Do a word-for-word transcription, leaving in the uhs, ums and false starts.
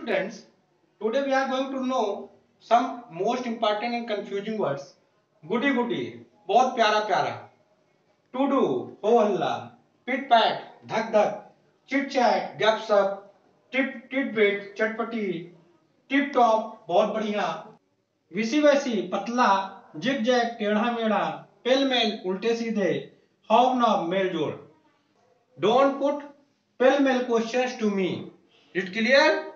students, today we are going to know some most important and confusing words. Goody goody, बहुत प्यारा प्यारा. To do, हो हल्ला. Pit pat, धक धक. Chit chat, गप सप. Tit tit bit, चटपटी. Tip top, बहुत बढ़िया. विसी वैसी, पतला. जिग जैग, टेढ़ा मेढ़ा. पेल मेल, उल्टे सीधे. हॉब नॉब, मेल जोल. Don't put pell mell questions to me. Is it clear?